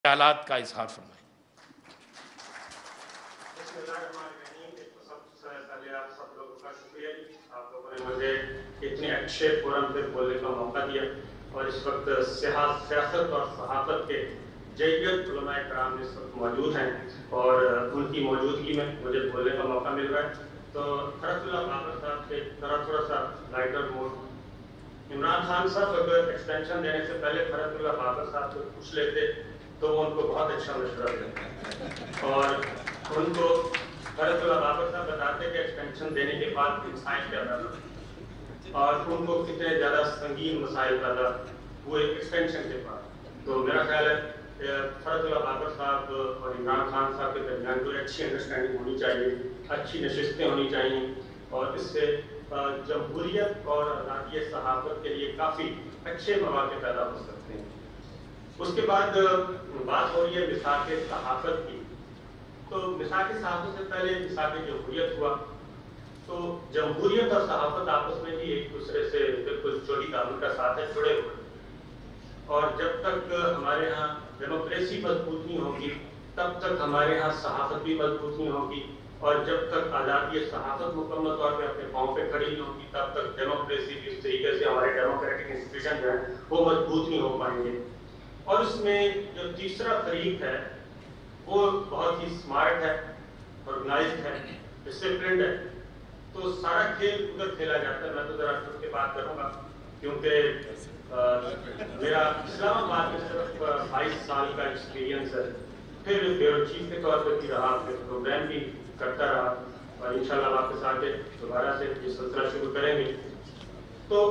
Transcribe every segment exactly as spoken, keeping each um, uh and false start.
ख्यालात का इजहार फरमाएं। मुझे इतने अच्छे फोरम पे बोलने का मौका दिया और इस वक्त सियासत और सहाफत के जय्यत उलमाए कराम इस वक्त मौजूद हैं और उनकी मौजूदगी में मुझे बोलने का मौका मिल रहा है। तो फरतुल्लाह बाबर साहब से थोड़ा थोड़ा सा लाइटर मोड, इमरान खान साहब अगर एक्सटेंशन देने से पहले फरतुल्लाह बाबर साहब को पूछ लेते तो वो उनको बहुत अच्छा मशवरा देते और उनको फरतुल्लाह बाबर साहब बताते कि एक्सटेंशन देने के बाद मसाइल क्या पैदा और उनको कितने ज़्यादा संगीन मसाइल पैदा हुए एक्सटेंशन के बाद। तो मेरा ख्याल है फरतुल्लाह बाबर साहब और इमरान खान साहब के दरमियान कोई अच्छी अंडरस्टैंडिंग होनी चाहिए, अच्छी नशिस्तें होनी चाहिए और इससे जमहूरियत और आज़ादी सहाफ़त के लिए काफ़ी अच्छे मौके पैदा हो सकते हैं। उसके बाद बात हो रही है मिसाक सहाफ़त की। तो मिसाक सहाफ़त से पहले मिसाक जमहूरियत हुआ। तो जमहूरियत और सहाफ़त आपस में भी एक दूसरे से बिल्कुल चोरी दामन का साथ है, जुड़े हुए और जब तक हमारे यहाँ डेमोक्रेसी मजबूत नहीं होगी तब तक हमारे यहाँ सहाफ़त भी मजबूत नहीं होगी और जब तक आज़ादी सहाफ़त मुकम्मल तौर पे अपने पाँव पे खड़ी नहीं होगी तब तक डेमोक्रेसी भी इस तरीके से हमारे डेमोक्रेटिक इंस्टीट्यूशन जो है वो मजबूत नहीं हो पाएंगे। और उसमें जो तीसरा फरीक है वो बहुत ही स्मार्ट है, ऑर्गेनाइज्ड है, डिसिप्लिन्ड है। तो सारा खेल उधर खेला जाता है। मैं तो ज़रा खुद के बात करूँगा क्योंकि मेरा इस्लामाबाद में सिर्फ बाईस साल का एक्सपीरियंस है। फिर ब्यूरो चीफ के तौर पर भी रहा, फिर प्रोग्राम भी करता रहा और इंशाल्लाह वापस आके दोबारा से ये सिलसिला शुरू करेंगे। तो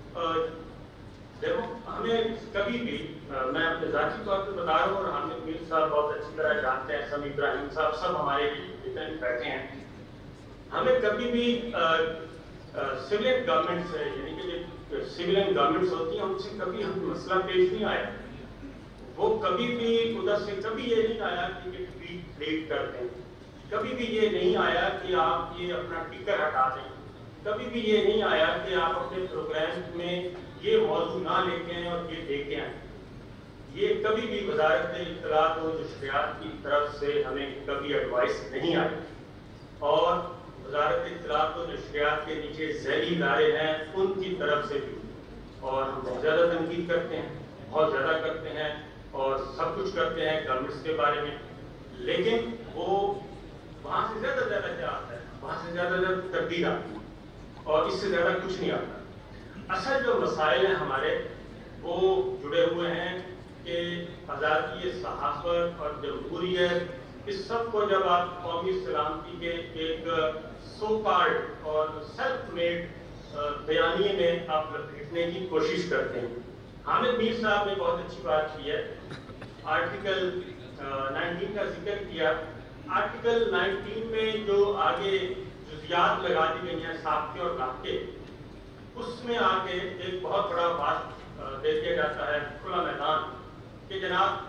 देखो हमें कभी भी आ, मैं अपने ज़ाती तौर पर बता रहा हूँ और हामिद मीर साहब बहुत अच्छी तरह जानते हैं, समी इब्राहिम साहब सब हमारे जितने बैठे हैं, हमें कभी भी सिविलियन गवर्नमेंट से यानी कि जो सिविलियन गवर्नमेंट्स होती हैं उनसे कभी हम मसला पेश नहीं आया। वो कभी भी उधर से कभी ये नहीं आया कि ये ट्वीट रीड कर दें, कभी भी ये नहीं आया कि आप ये अपना टिकर हटा दें, कभी भी ये नहीं आया कि आप अपने प्रोग्राम में ये मौजूद ना लेके आएँ और ये लेके आएँ। ये कभी भी वजारत इत्तलात और नशरियात की तरफ से हमें कभी एडवाइस नहीं आई और वजारत इत्तलात और नशरियात के नीचे ज़ैली इदारे हैं उनकी तरफ से भी और हम बहुत ज़्यादा तनकीद करते हैं, बहुत ज़्यादा करते हैं और सब कुछ करते हैं गवर्नमेंट्स के बारे में, लेकिन वो वहाँ से ज़्यादा ज़्यादा क्या आता है, वहाँ से ज़्यादा ज़्यादा तब्दील आती है और इससे ज़्यादा कुछ नहीं आता। असल जो मसाइल हैं हमारे वो जुड़े हुए हैं कि आज़ादी सहाफ़त और जमहूरियत, इस सब को जब आप कौमी सलामती के एक सो कॉल्ड और सेल्फ मेड बयानिए में आप लपेटने की कोशिश करते हैं। हामिद मीर साहब ने बहुत अच्छी बात की है, आर्टिकल नाइनटीन का जिक्र किया। आर्टिकल नाइनटीन में जो आगे जुज़ियात लगा दी गई हैं साख्ते और नाख्ते, उसमें आके एक बहुत बड़ा बात दे दिया जाता है खुला मैदान कि जनाब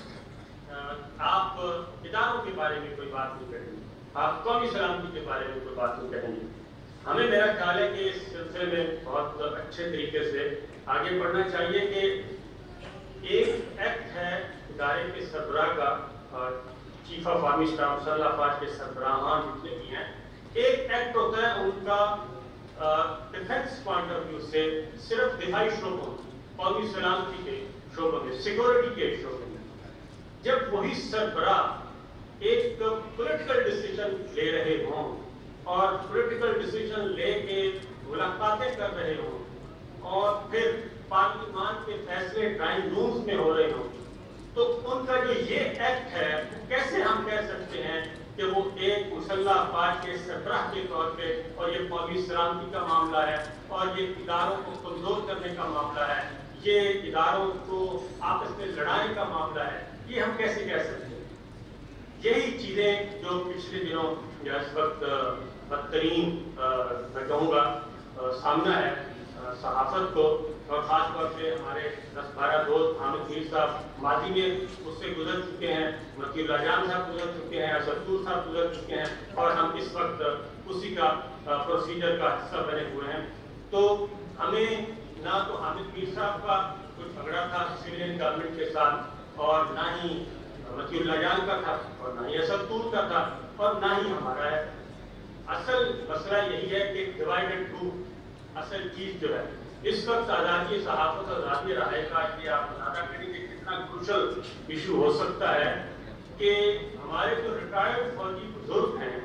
आप इदारों के बारे में कोई बात नहीं करेंगे, आप कौमी सलामती के बारे में कोई बात नहीं करेंगे। हमें मेरा ख्याल है कि इस सिलसिले में बहुत अच्छे तरीके से आगे बढ़ना चाहिए कि एक एक्ट है इदारे के सरबराह का, चीफ ऑफ आर्मी स्टाफ मुसल्लह अफवाज के सरबराहान जितने भी हैं, एक एक्ट होता है उनका डिफेंस पॉइंट ऑफ व्यू से सिर्फ दिफाई शोबों, कौमी सलामती के शोबों में, सिक्योरिटी के शोबों में, जब वही सरबराह एक पॉलिटिकल डिसीजन ले रहे हों और पॉलिटिकल डिसीजन लेके मुलाकातें कर रहे हों और फिर पार्लियामान के फैसले ड्राइंग रूम्स में हो रहे हों, तो उनका जो ये एक्ट है कैसे हम कह सकते हैं कि वो एक मुसल्लह अफवाज के सरबराह के तौर पे और ये कौमी सलामती का मामला है और ये इदारों को कमजोर करने का मामला है, ये इदारों को आपस में लड़ाने का मामला है, ये हम कैसे कह सकते हैं। यही चीज़ें जो पिछले दिनों या इस वक्त बदतरीन मैं कहूँगा सामना है सहाफ़त को और ख़ास तौर से हमारे दस बारह दोस्त हामिद मीर साहब माजी में उससे गुजर चुके हैं, मकील राजान साहब गुजर चुके हैं, असदूर साहब गुजर चुके हैं और हम इस वक्त उसी का प्रोसीजर का हिस्सा बने हुए हैं। तो हमें ना तो हामिद मीर साहब का कोई झगड़ा था सिविलियन गवर्नमेंट के साथ और ना ही मतीउल्लाह जान का था और ना ही असद तूर का था और ना ही हमारा है। असल मसला यही है कि डिवाइड एंड रूल असल चीज जो है इस वक्त आज़ादी सहाफत और आज़ादी राय का ये आप अंदाजा करेंगे कितना क्रूशल इशू हो सकता है कि हमारे जो रिटायर्ड फौजी बुजुर्ग हैं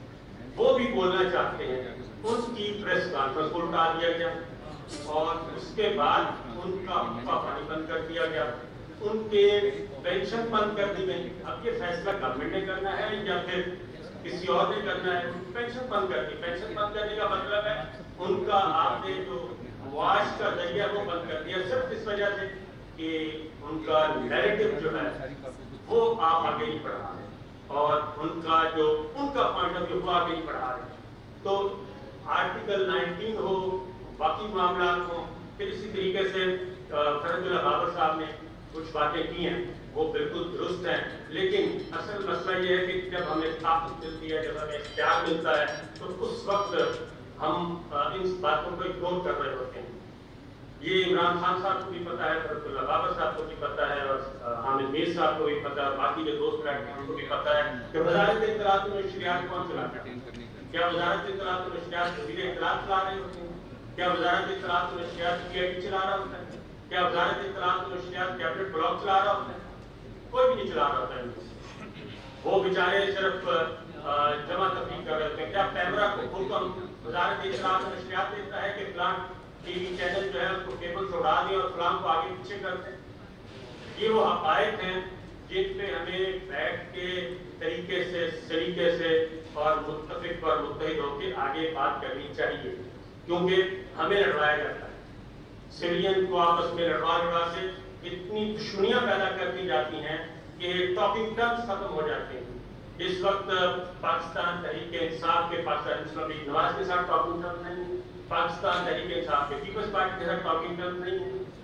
वो भी बोलना चाहते हैं, उनकी प्रेस कॉन्फ्रेंस को उठा दिया गया और उसके बाद उनका हुक्का पानी बंद कर दिया गया, उनके पेंशन बंद कर दी गई। अब ये फैसला गवर्नमेंट ने करना है या फिर किसी और ने करना है? पेंशन बंद कर दी। पेंशन बंद करने का मतलब है उनका आपने जो वाश का जरिया वो बंद कर दिया, सिर्फ इस वजह से कि उनका नैरेटिव जो है वो आप आगे नहीं बढ़ा रहे और उनका जो उनका पॉइंट ऑफ व्यू वो आगे नहीं बढ़ा रहे। तो आर्टिकल नाइनटीन हो, बाकी मामला हो, फिर इसी तरीके से फरजुल्लाह बाबर साहब ने कुछ बातें की हैं वो बिल्कुल दुरुस्त हैं, लेकिन असल मसला ये है कि जब हमें ताकत मिलती है, जब हमें इख्तियार मिलता है तो उस वक्त हम इन बातों को इग्नोर कर रहे होते हैं। ये इमरान खान साहब को भी पता है, फरजुल्लाह बाबर साहब को भी पता है और हामिद मीर साहब को भी पता है, बाकी जो दोस्त बैठे हैं उनको भी पता है कि वज़ारत इत्तलात व नशरियात कौन चलाता है। क्या वज़ारत इत्तलात व नशरियात वज़ीर इत्तलात चला रहे होते हैं? क्या वज़ारत इत्तलात व नशरियात पी आई बी चला रहा होता है? क्या वज़ारत इत्तलात व नशरियात कैबिनेट ब्लॉक चला रहा होता है? कोई भी नहीं चला रहा होता है। वो बेचारे सिर्फ जमा तफरीक कर रहे होते हैं। क्या कैमरा को खोलकर वज़ारत इत्तलात व नशरियात देता है कि प्लान टीवी चैनल जो है उसको केबल से उड़ा दें और फलाम को आगे पीछे कर दें? ये वो हक़ाइक़ हैं जिन पे हमें बैठ के तरीके से सलीके से और मुत्तफ़िक़ और मुत्तहिद होकर आगे बात करनी चाहिए, क्योंकि हमें लड़वाया जाता है। सिविलियन को आपस में लड़वा लड़वा से इतनी दुश्मनियां पैदा कर दी जाती हैं कि टॉकिंग टर्म्स खत्म हो जाते हैं। इस वक्त पाकिस्तान तहरीक इंसाफ के पाकिस्तान मुस्लिम लीग नवाज के साथ टॉकिंग टर्म्स नहीं है, पाकिस्तान तहरीक इंसाफ के पीपल्स पार्टी के साथ टॉकिंग टर्म्स नहीं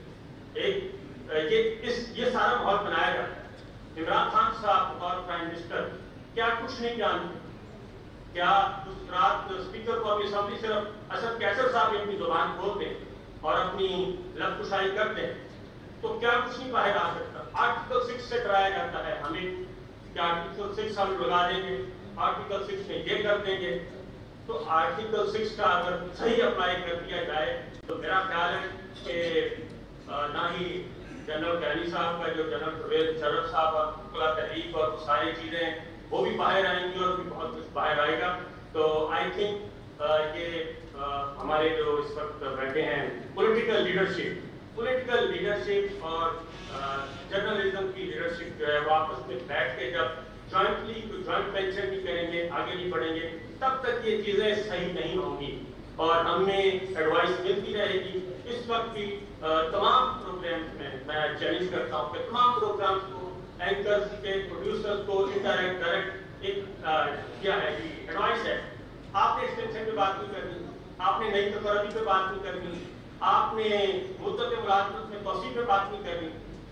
है। एक ये इस ये सारा माहौल बनाया जाता है। इमरान खान साहब और प्राइम मिनिस्टर क्या कुछ नहीं जानते? क्या उस रात स्पीकर को अपनी असेंबली सिर्फ असद कैसर साहब अपनी जुबान खोल दें और अपनी लफ्ज़कुशाई कर दें तो क्या कुछ नहीं बाहर आ सकता? आर्टिकल सिक्स से कराया जाता है हमें, क्या आर्टिकल सिक्स हम लगा देंगे, आर्टिकल सिक्स में ये कर देंगे। तो आर्टिकल सिक्स का अगर सही अप्लाई कर दिया जाए तो मेरा ख्याल है कि ना ही जनरल कैनी साहब का जो जनरल परवेज शरफ साहब और मुकला तहरीक और सारी चीज़ें वो भी बाहर आएंगी और भी बहुत कुछ बाहर आएगा। तो आई थिंक ये आ, हमारे जो इस वक्त बैठे हैं पॉलिटिकल लीडरशिप पॉलिटिकल लीडरशिप और जर्नलिज्म की लीडरशिप जो है वो आपस में बैठ के जब जॉइंटली कोई जॉइंट वेंचर नहीं करेंगे, आगे नहीं बढ़ेंगे, तब तक ये चीज़ें सही नहीं होंगी और हमें एडवाइस मिलती रहेगी। इस वक्त भी तमाम प्रोग्राम्स में मैं चैलेंज करता हूँ कि तमाम प्रोग्राम्स को एंकर्स के प्रोड्यूसर्स को इनडायरेक्ट डायरेक्ट एक क्या है कि एडवाइस है, आपने एक्सटेंशन पे बात नहीं करनी, आपने नई तकरीर पे बात नहीं करनी, आपने मुद्दत मुलाजमत में तौसीफ पे बात नहीं करनी।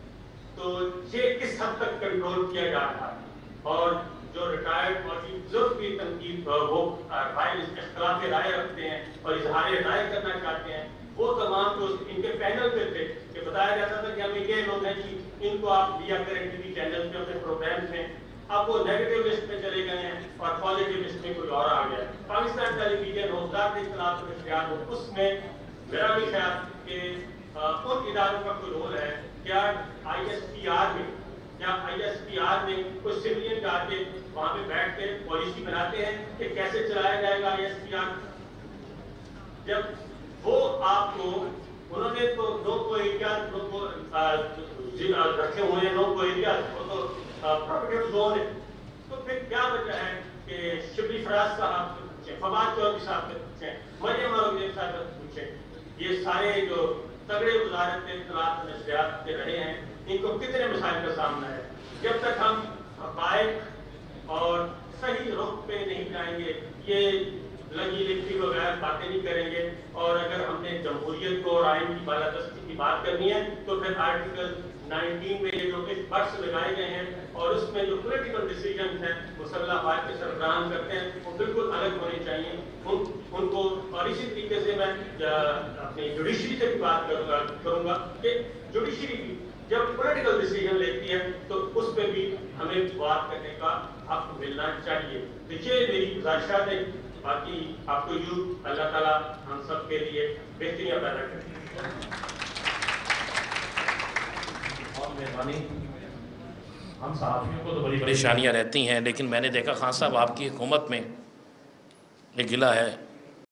तो ये किस हद तक कंट्रोल किया जा रहा है? और जो रिटायर्ड फौजी बुजुर्ग की तनकीद वो राय इख्तिलाफ राय रखते हैं और इजहार राय करना चाहते हैं, वो तमाम जो इनके पैनल पे थे कि बताया जाता था कि हमें ये लोग हैं कि इनको आप दिया करें टीवी चैनल पे अपने प्रोग्राम्स में, अब वो नेगेटिव लिस्ट में चले गए हैं और पॉजिटिव लिस्ट में कोई और आ गया। पाकिस्तान टेलीविजन हो, वज़ारत इत्तलात व नशरियात हो, उसमें मेरा भी ख्याल कि उन इदारों का कोई रोल है। क्या आई एस पी आर में क्या आई एस पी आर में कुछ सिविलियन जाके वहाँ पे बैठ के पॉलिसी बनाते हैं कि कैसे चलाया जाएगा आई एस पी आर? जब वो आपको उन्होंने तो नो को एरिया नो को रखे हुए हैं, नो को एरिया वो तो प्रोटेक्टेड जोन है, तो फिर क्या वजह है कि शिबली फराज साहब से पूछें, फवाद चौधरी साहब से पूछें, मरियम औरंगजेब साहब से पूछें, ये सारे जो तगड़े वज़ारत इत्तलात व नशरियात से रहे हैं, इनको कितने मसाइल का सामना है? जब तक हम हक़ाइक़ और सही रुख पे नहीं जाएंगे, ये लगी लिखी वगैरह बातें नहीं करेंगे, और अगर हमने जमहूरियत को और आइन की बालादस्ती की बात करनी है तो फिर आर्टिकल नाइनटीन में ये जो बर्ड्स लगाए गए हैं और उसमें जो पॉलिटिकल डिसीजन हैं मुसल्लह अफवाज के सरबराह करते हैं वो बिल्कुल अलग होने चाहिए उन, उनको। और इसी तरीके से मैं अपनी जुडिशरी से भी बात करूँगा करूँगा कि जुडिशरी भी जब पॉलिटिकल डिसीजन लेती है तो उस पर भी ہمیں بات کرنے کا حق ملنا چاہیے. تو یہ میری گزارشات ہے. باقی آپ کو یوں اللہ تعالیٰ ہم سب کے لیے بہتریاں پیدا کریں. بہت مہربانی. ہم صحافیوں کو تو بڑی پریشانیاں رہتی ہیں، لیکن میں نے دیکھا خان صاحب آپ کی حکومت میں ایک گلہ ہے